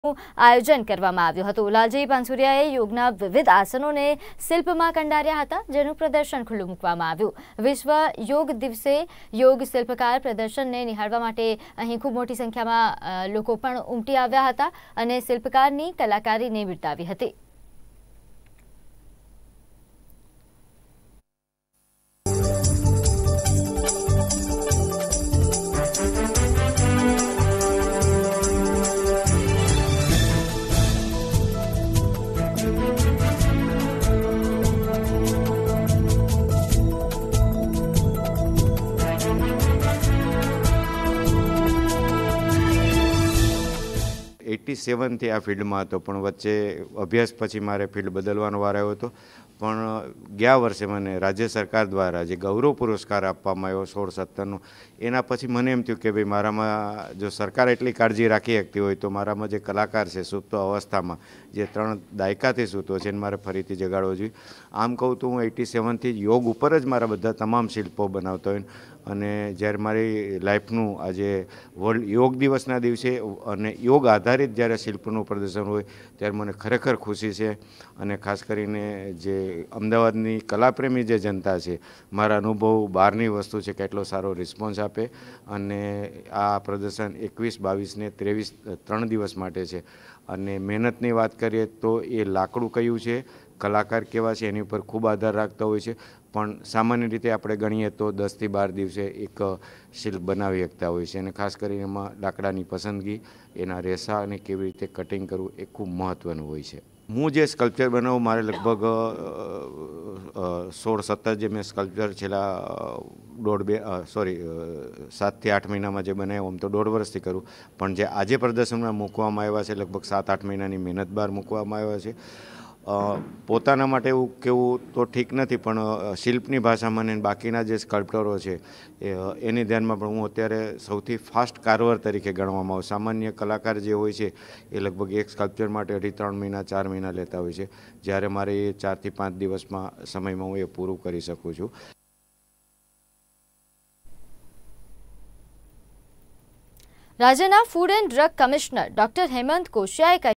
આયોજન કરવામાં આવ્યું હતું। લાલજી પાનસુરિયાએ યોગના વિવિધ આસનોને શિલ્પમાં કંડાર્યા હતા, જેનું પ્રદર્શન ખુલ્લું મૂકવામાં આવ્યું। વિશ્વ યોગ દિવસે યોગ શિલ્પકાર પ્રદર્શનને નિહાળવા માટે અહીં ખૂબ મોટી સંખ્યામાં લોકો પણ ઉમટી આવ્યા હતા અને શિલ્પકારની કલાકારીને બિરદાવી હતી। થી આ ફિલ્ડમાં હતો, પણ વચ્ચે અભ્યાસ પછી મારે ફિલ્ડ બદલવાનો વાર આવ્યો હતો। પણ ગયા વર્ષે મને રાજ્ય સરકાર દ્વારા જે ગૌરવ પુરસ્કાર આપવામાં આવ્યો 16-17નો, એના પછી મને એમ થયું કે ભાઈ મારામાં જો સરકાર એટલી કાળજી રાખી શકતી હોય તો મારામાં જે કલાકાર છે સુપ્ત અવસ્થામાં જે 3 દાયકાથી સૂતો છે એને મારે ફરીથી જગાડવો જોઈએ। આમ કહું તો હું 87થી યોગ ઉપર જ મારા બધા તમામ શિલ્પો બનાવતો હોય અને જ્યારે મારી લાઈફનું આજે વર્લ્ડ યોગ દિવસના દિવસે અને યોગ આધારિત જ્યારે શિલ્પનું પ્રદર્શન હોય ત્યારે મને ખરેખર ખુશી છે। અને ખાસ કરીને જે અમદાવાદની કલાપ્રેમી જે જનતા છે, મારા અનુભવ બહારની વસ્તુ છે કેટલો સારો રિસ્પોન્સ આપે। અને આ પ્રદર્શન 21, 22 ને 23 3 દિવસ માટે છે। અને મહેનતની વાત કરીએ તો એ લાકડું કયું છે, કલાકાર કેવા છે એની ઉપર ખૂબ આધાર રાખતા હોય છે, પણ સામાન્ય રીતે આપણે ગણીએ તો 10 થી 12 દિવસે એક શિલ્પ બનાવી શકતા હોય છે। અને ખાસ કરીને એમાં લાકડાની પસંદગી, એના રેસા અને કેવી રીતે કટિંગ કરવું એ ખૂબ મહત્ત્વનું હોય છે। હું જે સ્કલ્પચર બનાવું મારે લગભગ 16-17 જે મેં સ્કલ્પચર છેલ્લા 7 થી 8 મહિનામાં જે બનાવ્યું, આમ તો 1.5 વર્ષથી કરું, પણ જે આજે પ્રદર્શનમાં મૂકવામાં આવ્યા છે લગભગ 7-8 મહિનાની મહેનત બહાર મૂકવામાં આવ્યા છે। પોતાના માટે એવું કહેવું તો ઠીક નથી, પણ શિલ્પની ભાષામાં ને બાકીના જે સ્કલ્પ્ટરો છે એની ધ્યાનમાં પણ હું અત્યારે સૌથી ફાસ્ટ કારવર તરીકે ગણવામાં આવું। સામાન્ય કલાકાર જે હોય છે એ લગભગ એક સ્કલ્પચર માટે 3 મહિના 4 મહિના લેતા હોય છે, જ્યારે મારે એ 4 થી 5 દિવસમાં સમયમાં હું એ પૂરું કરી શકું છું। રાજ્યના food and drug commissioner doctor Hemant કોશિયાએ